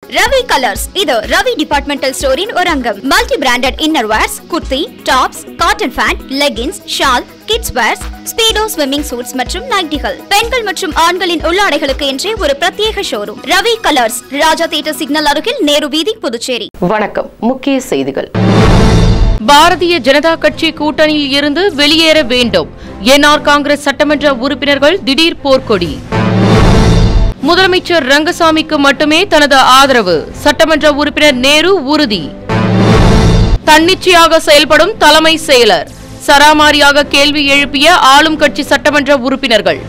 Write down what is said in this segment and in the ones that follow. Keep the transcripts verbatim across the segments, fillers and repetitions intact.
Ravi Colors. இது Ravi Departmental Store in ஒரு அங்கம். Multi branded innerwears, kurti, tops, cotton pant, leggings, shawl, kids wears, speedo swimming suits மற்றும் நைட்டிகள். பெண்கள் மற்றும் ஆண்களின் உள்ளாடைகளுக்கு என்றே ஒரு பிரத்யேக showroom. Ravi Colors, Raja theatre signal அருகில் நேரு வீதி, புதுச்சேரி. வணக்கம். முக்கிய செய்திகள். பாரதிய ஜனதா கட்சி கூட்டணியில் இருந்து வெளியேற வேண்டும். என்ஆர் காங்கிரஸ் சட்டமன்ற உறுப்பினர்கள் திடீர் போர்க்கொடி. முதலமைச்சர் ரங்கசாமிக்கு மட்டுமே தனது ஆதரவு. சட்டமன்ற உறுப்பினர் நேரு உறுதி. தன்னிச்சையாக செயல்படும் தலைமை செயலர். சராமாரியாக கேள்வி எழுப்பிய ஆளும் கட்சி சட்டமன்ற உறுப்பினர்கள்.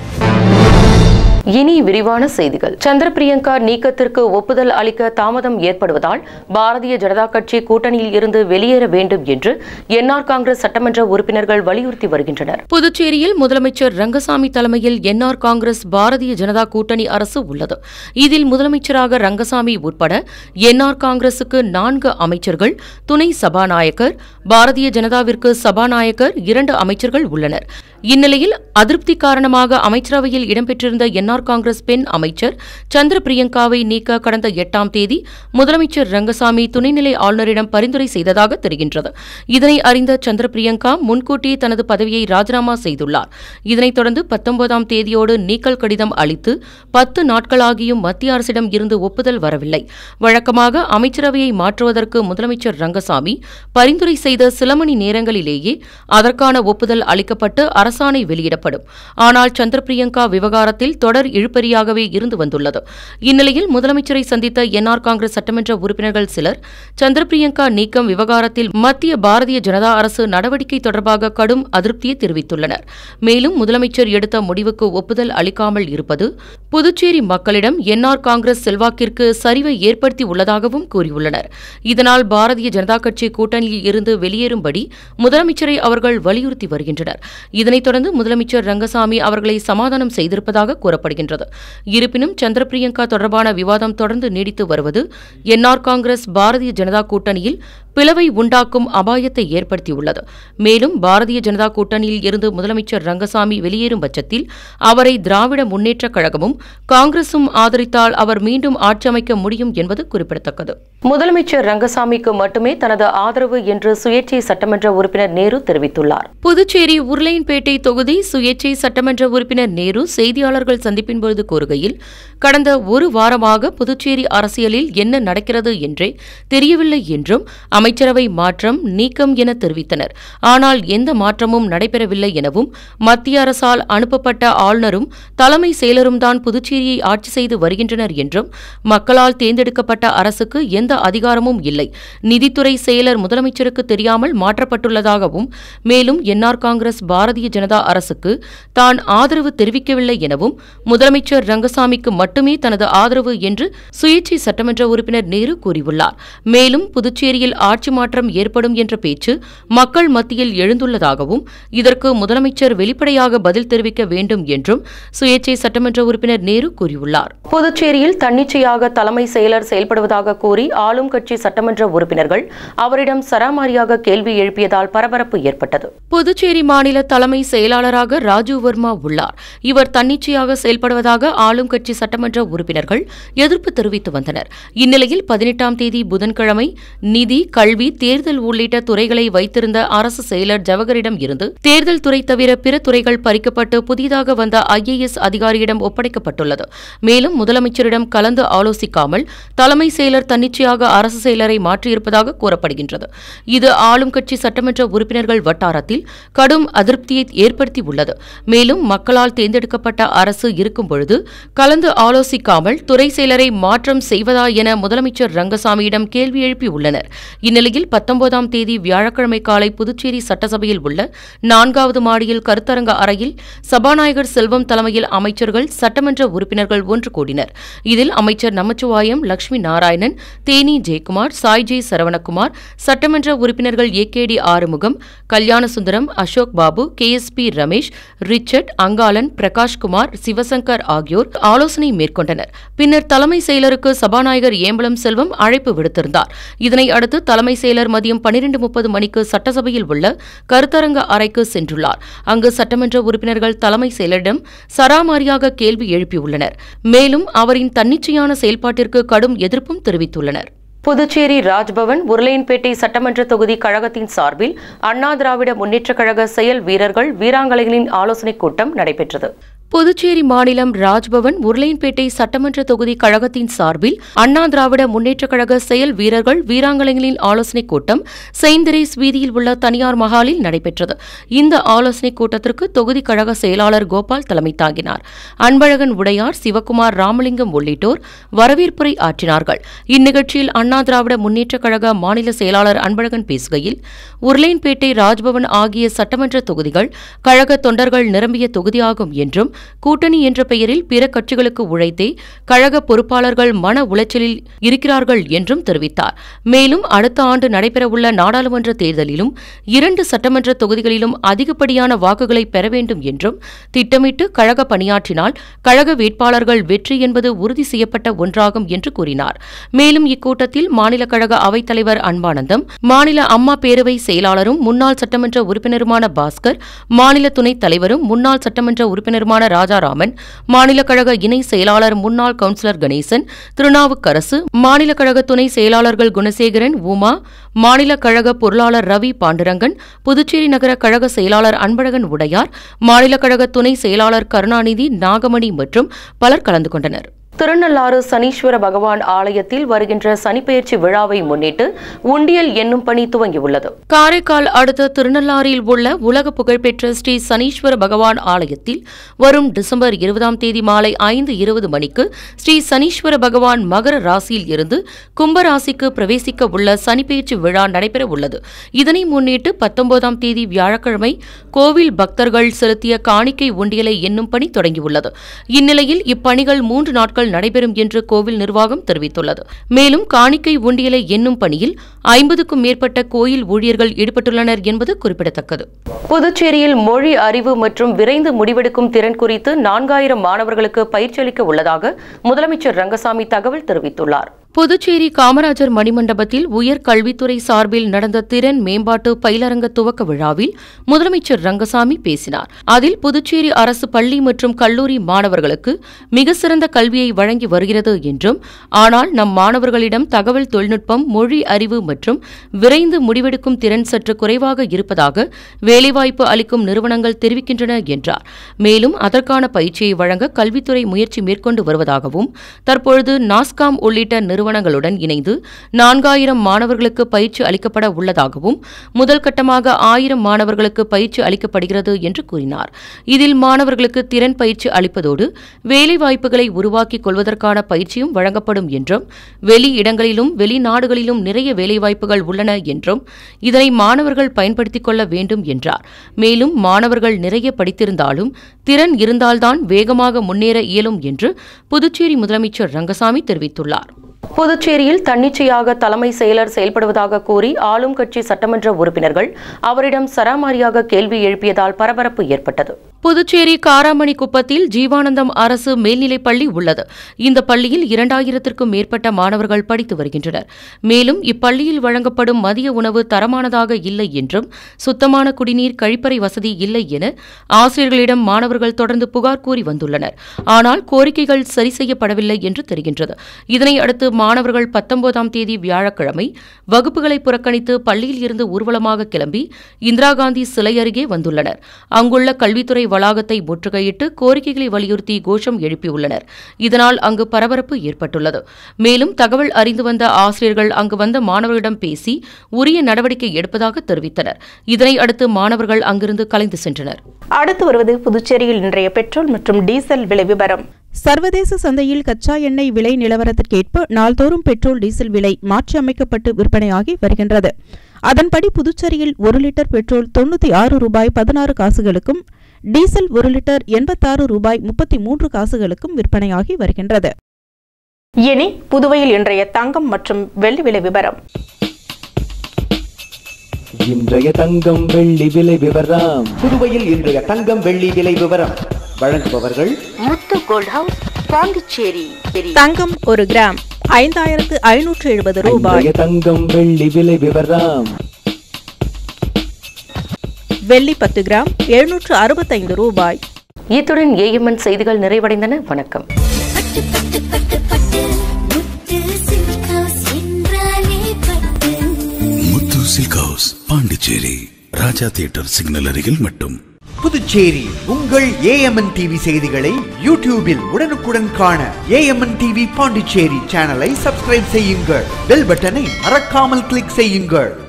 இனி விரிவான செய்திகள். சந்திர பிரியங்கா நீக்கத்திற்கு ஒப்புதல் அளிக்க தாமதம் ஏற்படுவதால் பாரதிய ஜனதா கட்சி கூட்டணியில் இருந்து வெளியேற வேண்டும் என்று என்ஆர் காங்கிரஸ் சட்டமன்ற உறுப்பினர்கள் வலியுறுத்தி வருகின்றனர். புதுச்சேரியில் முதலமைச்சர் ரங்கசாமி தலைமையில் என்ஆர் காங்கிரஸ் பாரதிய ஜனதா கூட்டணி அரசு உள்ளது. இதில் முதலமைச்சராக ரங்கசாமி உட்பட என்ஆர் காங்கிரசுக்கு நான்கு அமைச்சர்கள், துணை சபாநாயகர், பாரதிய ஜனதாவிற்கு சபாநாயகர், இரண்டு அமைச்சர்கள் உள்ளனர். இந்நிலையில் அதிருப்தி காரணமாக அமைச்சரவையில் இடம்பெற்றிருந்த என்ஆர் காங்கிரஸ் பெண் அமைச்சர் சந்திர பிரியங்காவை நீக்க கடந்த எட்டாம் தேதி முதலமைச்சர் ரங்கசாமி துணைநிலை ஆளுநரிடம் பரிந்துரை செய்ததாக தெரிகின்றது. இதனை அறிந்த சந்திர பிரியங்கா முன்கூட்டியே தனது பதவியை ராஜினாமா செய்துள்ளார். இதனைத் தொடர்ந்து பத்தொன்பதாம் தேதியோடு நீக்கல் கடிதம் அளித்து பத்து நாட்களாகியும் மத்திய அரசிடம் இருந்து ஒப்புதல் வரவில்லை. வழக்கமாக அமைச்சரவையை மாற்றுவதற்கு முதலமைச்சர் ரங்கசாமி பரிந்துரை செய்த சில மணி நேரங்களிலேயே அதற்கான ஒப்புதல் அளிக்கப்பட்டு அரசாணை வெளியிடப்படும். ஆனால் சந்திர பிரியங்கா விவகாரத்தில் தொடர் இழுபறியாகவே இருந்து வந்துள்ளது. இந்நிலையில் முதலமைச்சரை சந்தித்த என்ஆர் காங்கிரஸ் சட்டமன்ற உறுப்பினர்கள் சிலர் சந்திர பிரியங்கா நீக்கம் விவகாரத்தில் மத்திய பாரதிய ஜனதா அரசு நடவடிக்கை தொடர்பாக கடும் அதிருப்தியை தெரிவித்துள்ளனர். மேலும் முதலமைச்சர் எடுத்த முடிவுக்கு ஒப்புதல் அளிக்காமல் இருப்பது புதுச்சேரி மக்களிடம் என்ஆர் காங்கிரஸ் செல்வாக்கிற்கு சரிவை ஏற்படுத்தி உள்ளதாகவும் கூறியுள்ளனர். இதனால் பாரதிய ஜனதா கட்சி கூட்டணியில் இருந்து வெளியேறும்படி முதலமைச்சரை அவர்கள் வலியுறுத்தி வருகின்றனர். இதனைத் தொடர்ந்து முதலமைச்சர் ரங்கசாமி அவர்களை சமாதானம் செய்திருப்பதாக கூறப்படுகிறது. இருப்பினும் சந்திர பிரியங்கா தொடர்பான விவாதம் தொடர்ந்து நீடித்து வருவது என்ஆர் காங்கிரஸ் பாரதிய ஜனதா கூட்டணியில் பிளவை உண்டாக்கும் அபாயத்தை ஏற்படுத்தியுள்ளது. மேலும் பாரதிய ஜனதா கூட்டணியில் இருந்து முதலமைச்சர் ரங்கசாமி வெளியேறும் பட்சத்தில் அவரை திராவிட முன்னேற்றக் கழகமும் காங்கிரசும் ஆதரித்தால் அவர் மீண்டும் ஆட்சி அமைக்க முடியும் என்பது குறிப்பிடத்தக்கது. முதலமைச்சர் ரங்கசாமிக்கு மட்டுமே தனது ஆதரவு என்று சுயேட்சை சட்டமன்ற உறுப்பினர் நேரு தெரிவித்துள்ளார். புதுச்சேரி உருளையன்பேட்டை தொகுதி சுயேட்சை சட்டமன்ற உறுப்பினர் நேரு செய்தியாளர்கள் சந்திப்பின் பொழுது கூறுகையில், கடந்த ஒரு வாரமாக புதுச்சேரி அரசியலில் என்ன நடக்கிறது என்றே தெரியவில்லை என்றும் அமைச்சரவை மாற்றம், நீக்கம் என தெரிவித்தனர். ஆனால் எந்த மாற்றமும் நடைபெறவில்லை எனவும் மத்திய அரசால் அனுப்பப்பட்ட ஆளுநரும் தலைமை செயலரும் தான் புதுச்சேரியை ஆட்சி செய்து வருகின்றனர் என்றும் மக்களால் தேர்ந்தெடுக்கப்பட்ட அரசுக்கு எந்த அதிகாரமும் இல்லை, நிதித்துறை செயலர் முதலமைச்சருக்கு தெரியாமல் மாற்றப்பட்டுள்ளதாகவும், மேலும் என்ஆர் காங்கிரஸ் பாரதிய ஜனதா அரசுக்கு தான் ஆதரவு தெரிவிக்கவில்லை எனவும் முதலமைச்சர் ரங்கசாமிக்கு மட்டுமே தனது ஆதரவு என்று சுயேட்சை சட்டமன்ற உறுப்பினர் நேரு கூறியுள்ளார். மேலும் புதுச்சேரியில் ஆட்சி மாற்றம் ஏற்படும் என்ற பேச்சு மக்கள் மத்தியில் எழுந்துள்ளதாகவும், இதற்கு முதலமைச்சர் வெளிப்படையாக பதில் தெரிவிக்க வேண்டும் என்றும் சுயேட்சை சட்டமன்ற உறுப்பினர் நேரு கூறியுள்ளார். புதுச்சேரியில் தன்னிச்சையாக தலைமை செயலர் செயல்படுவதாக கூறி ஆளும் கட்சி சட்டமன்ற உறுப்பினர்கள் அவரிடம் சராமாரியாக கேள்வி எழுப்பியதால் பரபரப்பு ஏற்பட்டது. புதுச்சேரி மாநில தலைமை செயலாளராக ராஜீவ் வர்மா உள்ளார். இவர் தன்னிச்சையாக செயல்படுவதாக ஆளும் கட்சி சட்டமன்ற உறுப்பினர்கள் எதிர்ப்பு தெரிவித்து வந்தனர். இந்நிலையில் பதினெட்டாம் தேதி புதன்கிழமை நிதி, கல்வி, தேர்தல் உள்ளிட்ட துறைகளை வைத்திருந்த அரசு செயலர் ஜவஹரிடம் இருந்து தேர்தல் துறை தவிர பிற துறைகள் பறிக்கப்பட்டு புதிதாக வந்த ஐஏஎஸ் அதிகாரியிடம் ஒப்படைக்கப்பட்டுள்ளது. மேலும் முதலமைச்சரிடம் கலந்து ஆலோசிக்காமல் தலைமை செயலர் தன்னிச்சையாக அரசு செயலரை மாற்றியிருப்பதாக கூறப்படுகின்றது. இது ஆளும் கட்சி சட்டமன்ற உறுப்பினர்கள் வட்டாரத்தில் கடும் அதிருப்தியை ஏற்படுத்தியுள்ளது. மேலும் மக்களால் தேர்ந்தெடுக்கப்பட்ட அரசு இருக்கும் பொழுது கலந்து ஆலோசிக்காமல் துறை செயலரை மாற்றம் செய்வதா என முதலமைச்சர் ரங்கசாமியிடம் கேள்வி எழுப்பியுள்ளனர். இந்நிலையில் பத்தொன்பதாம் தேதி வியாழக்கிழமை காலை புதுச்சேரி சட்டசபையில் உள்ள நான்காவது மாடியில் கருத்தரங்க அறையில் சபாநாயகர் செல்வம் தலைமையில் அமைச்சர்கள், சட்டமன்ற உறுப்பினர்கள் ஒன்று கூடினர். இதில் அமைச்சர் நமச்சிவாயம், லட்சுமி நாராயணன், தேனி ஜெயக்குமார், சாய்ஜே சரவணகுமார், சட்டமன்ற உறுப்பினர்கள் A K T Arumugam, Kalyanasundaram, Ashok Babu, K S P Ramesh, Richard, Angalan, Prakashkumar, Sivasankar ஆகியோர் ஆலோசனை மேற்கொண்டனர். பின்னர் தலைமை செயலருக்கு சபாநாயகர் ஏம்பலம் செல்வம் அழைப்பு விடுத்திருந்தார். இதனை அடுத்து தலைமை செயலர் மதியம் பனிரெண்டு முப்பது மணிக்கு சட்டசபையில் உள்ள கருத்தரங்க அறைக்கு சென்றுள்ளார். அங்கு சட்டமன்ற உறுப்பினர்கள் தலைமை செயலரிடம் சராமாரியாக கேள்வி எழுப்பியுள்ளனர். மேலும் அவரின் தன்னிச்சையான செயல்பாட்டிற்கு கடும் எதிர்ப்பும் தெரிவித்துள்ளனர். புதுச்சேரி ராஜ்பவன் உருளையன்பேட்டை சட்டமன்ற தொகுதி கழகத்தின் சார்பில் அண்ணா திராவிட முன்னேற்றக் கழக செயல் வீரர்கள் வீராங்கனைகளின் ஆலோசனைக் கூட்டம் நடைபெற்றது. புதுச்சேரி மாநிலம் ராஜ்பவன் உருளையன்பேட்டை சட்டமன்ற தொகுதி கழகத்தின் சார்பில் அண்ணா திராவிட முன்னேற்றக் கழக செயல் வீரர்கள் வீராங்கனைகளின் ஆலோசனைக் கூட்டம் செயின்ட் தெரேஸ் வீதியில் உள்ள தனியார் மஹாலில் நடைபெற்றது. இந்த ஆலோசனைக் கூட்டத்திற்கு தொகுதி கழக செயலாளர் கோபால் தலைமை தாங்கினார். அன்பழகன் உடையார், சிவக்குமார், ராமலிங்கம் உள்ளிட்டோர் வரவேற்புரை ஆற்றினார்கள். இந்நிகழ்ச்சியில் அண்ணா திராவிட முன்னேற்றக் கழக மாநில செயலாளர் அன்பழகன் பேசுகையில், உருளையன்பேட்டை, ராஜ்பவன் ஆகிய சட்டமன்ற தொகுதிகள் கழக தொண்டர்கள் நிரம்பிய தொகுதியாகும் என்றும் கூட்டணி என்ற பெயரில் பிற கட்சிகளுக்கு உழைத்தே கழக பொறுப்பாளர்கள் மன உளைச்சலில் இருக்கிறார்கள் என்றும் தெரிவித்தார். மேலும் அடுத்த ஆண்டு நடைபெறவுள்ள நாடாளுமன்ற தேர்தலிலும் இரண்டு சட்டமன்ற தொகுதிகளிலும் அதிகப்படியான வாக்குகளை பெற வேண்டும் என்றும் திட்டமிட்டு கழக பணியாற்றினால் கழக வேட்பாளர்கள் வெற்றி என்பது உறுதி செய்யப்பட்ட ஒன்றாகும் என்று கூறினார். மேலும் இக்கூட்டத்தில் மாநில கழக அவைத்தலைவர் அன்பானந்தம், மாநில அம்மா பேரவை செயலாளரும் முன்னாள் சட்டமன்ற உறுப்பினருமான பாஸ்கர், மாநில துணைத் தலைவரும் முன்னாள் சட்டமன்ற உறுப்பினருமான ராஜாராமன், மாநில கழக இணை செயலாளர் முன்னாள் கவுன்சிலர் கணேசன், திருநாவுக்கரசு, மாநில கழக துணை செயலாளர்கள் குணசேகரன், உமா, மாநில கழக பொருளாளர் ரவி பாண்டுரங்கன், புதுச்சேரி நகர கழக செயலாளர் அன்பழகன் உடையார், மாநில கழக துணை செயலாளர் கருணாநிதி, நாகமணி மற்றும் பலர் கலந்து கொண்டனர். திருநள்ளாறு சனீஸ்வர பகவான் ஆலயத்தில் வருகின்ற சனிப்பெயர்ச்சி விழாவை முன்னிட்டு உண்டியல் எண்ணும் பணி துவங்கியுள்ளது. காரைக்கால் அடுத்த திருநள்ளாறில் உள்ள உலக புகழ்பெற்ற ஸ்ரீ சனீஸ்வர பகவான் ஆலயத்தில் வரும் டிசம்பர் இருபதாம் தேதி மாலை ஐந்து இருபது மணிக்கு ஸ்ரீ சனீஸ்வர பகவான் மகர ராசியில் இருந்து கும்பராசிக்கு பிரவேசிக்க உள்ள சனிப்பெயர்ச்சி விழா நடைபெற உள்ளது. இதனை முன்னிட்டு பத்தொன்பதாம் தேதி வியாழக்கிழமை கோவில் பக்தர்கள் செலுத்திய காணிக்கை உண்டியலை எண்ணும் பணி தொடங்கியுள்ளது. இந்நிலையில் இப்பணிகள் மூன்று நாட்கள் நடைபெறும் என்று கோவில் நிர்வாகம் தெரிவித்துள்ளது. மேலும் காணிக்கை உண்டியலை எண்ணும் பணியில் ஐம்பதுக்கும் மேற்பட்ட கோயில் ஊழியர்கள் ஈடுபட்டுள்ளனர் என்பது குறிப்பிடத்தக்கது. புதுச்சேரியில் மொழி அறிவு மற்றும் விரைந்து முடிவெடுக்கும் திறன் குறித்து நான்காயிரம் மாணவர்களுக்கு பயிற்சி அளிக்க உள்ளதாக முதலமைச்சர் ரங்கசாமி தகவல் தெரிவித்துள்ளார். புதுச்சேரி காமராஜர் மணிமண்டபத்தில் உயர் கல்வித்துறை சார்பில் நடந்த திறன் மேம்பாட்டு பயிலரங்க துவக்க விழாவில் முதலமைச்சர் ரங்கசாமி பேசினார். அதில் புதுச்சேரி அரசு பள்ளி மற்றும் கல்லூரி மாணவர்களுக்கு மிக சிறந்த கல்வியை வழங்கி வருகிறது என்றும், ஆனால் நம் மாணவர்களிடம் தகவல் தொழில்நுட்பம், மொழி அறிவு மற்றும் விரைந்து முடிவெடுக்கும் திறன் சற்று குறைவாக இருப்பதாக வேலைவாய்ப்பு அளிக்கும் நிறுவனங்கள் தெரிவிக்கின்றன என்றார். மேலும் அதற்கான பயிற்சியை வழங்க கல்வித்துறை முயற்சி மேற்கொண்டு வருவதாகவும், தற்பொழுது நாஸ்காம் உள்ளிட்ட நிறுவனங்களுடன் இணைந்து நான்காயிரம் மாணவர்களுக்கு பயிற்சி அளிக்கப்பட உள்ளதாகவும், முதல் கட்டமாக ஆயிரம் மாணவர்களுக்கு பயிற்சி அளிக்கப்படுகிறது என்று கூறினார். இதில் மாணவர்களுக்கு திறன் பயிற்சி அளிப்பதோடு வேலைவாய்ப்புகளை உருவாக்கிக் கொள்வதற்கான பயிற்சியும் வழங்கப்படும் என்றும், வெளி இடங்களிலும் வெளிநாடுகளிலும் நிறைய வேலைவாய்ப்புகள் உள்ளன என்றும், இதனை மாணவர்கள் பயன்படுத்திக் கொள்ள வேண்டும் என்றார். மேலும் மாணவர்கள் நிறைய படித்திருந்தாலும் திறன் இருந்தால்தான் வேகமாக முன்னேற இயலும் என்று புதுச்சேரி முதலமைச்சர் ரங்கசாமி தெரிவித்துள்ளார். புதுச்சேரியில் தன்னிச்சையாக தலைமை செயலர் செயல்படுவதாக கூறி ஆளும் கட்சி சட்டமன்ற உறுப்பினர்கள் அவரிடம் சராமாரியாக கேள்வி எழுப்பியதால் பரபரப்பு ஏற்பட்டது. புதுச்சேரி காராமணி குப்பத்தில் ஜீவானந்தம் அரசு மேல்நிலைப் பள்ளி உள்ளது. இந்த பள்ளியில் இரண்டாயிரத்திற்கும் மேற்பட்ட மாணவர்கள் படித்து வருகின்றனர். மேலும் இப்பள்ளியில் வழங்கப்படும் மதிய உணவு தரமானதாக இல்லை என்றும், சுத்தமான குடிநீர், கழிப்பறை வசதி இல்லை என ஆசிரியர்களிடம் மாணவர்கள் தொடர்ந்து புகார் கூறி வந்துள்ளனர். ஆனால் கோரிக்கைகள் சரி செய்யப்படவில்லை என்று தெரிகின்றது. இதனை அடுத்து மாணவர்கள் பத்தொன்பதாம் தேதி வியாழக்கிழமை வகுப்புகளை புறக்கணித்து பள்ளியில் இருந்து ஊர்வலமாக கிளம்பி இந்திரா காந்தி சிலை அருகே வந்துள்ளனர். அங்குள்ள கல்வித்துறை வளாகத்தை முற்றுகையிட்டு கோரிக்கைகளை வலியுறுத்தி கோஷம் எழுப்பியுள்ளனர். இதனால் அங்கு பரபரப்பு ஏற்பட்டுள்ளது. மேலும் தகவல் அறிந்து வந்த ஆசிரியர்கள் அங்கு வந்த மாணவர்களிடம் பேசி உரிய நடவடிக்கை எடுப்பதாக தெரிவித்தனர். இதனை அடுத்து மாணவர்கள் அங்கிருந்து கலைந்து சென்றனர். அடுத்து வருவது புதுச்சேரியில் இன்றைய பெட்ரோல் மற்றும் டீசல் விலை விவரம். சர்வதேச சந்தையில் கச்சா எண்ணெய் விலை நிலவரத்திற்கேற்ப நாள்தோறும் பெட்ரோல், டீசல் விலை மாற்றியமைக்கப்பட்டு விற்பனையாகி வருகின்றது. அதன்படி புதுச்சேரியில் ஒரு லிட்டர் பெட்ரோல் தொண்ணூற்றி ஆறு ரூபாய் பதினாறு காசுகளுக்கும், டீசல் ஒரு லிட்டர் எண்பத்தாறு ரூபாய் முப்பத்தி மூன்று காசுகளுக்கும் விற்பனையாகி வருகின்றது. இனி புதுவையில் இன்றைய தங்கம் மற்றும் வெள்ளி விலை விவரம். இன்றைய தங்கம் வெள்ளி விலை விவரம். புதுவையில் இன்றைய தங்கம் வெள்ளி விலை விவரம் வழங்குபவர்கள் முத்து கோல்ட் ஹவுஸ், பாண்டிச்சேரி. தங்கம் ஒரு கிராம் ஐந்தாயிரத்து ஐநூற்று எழுபது ரூபாய். தங்கம் வெள்ளி விலை விவரம். வெள்ளி பத்து கிராம் எழுநூற்று அறுபத்தைந்து ரூபாய். இத்துடன் ஏஎம்என் செய்திகள் நிறைவடைந்தன. வணக்கம். Muthu Silk House, Pondicherry, Raja theatre signal அருகில் மட்டும். புதுச்சேரி உங்கள் ஏஎம்என் டிவி செய்திகளை யூடியூபில் உடனுக்குடன் காண ஏஎம்என் டிவி பாண்டிச்சேரி சேனலை சப்ஸ்கிரைப் செய்யுங்கள். பெல் பட்டனை மறக்காமல் கிளிக் செய்யுங்கள்.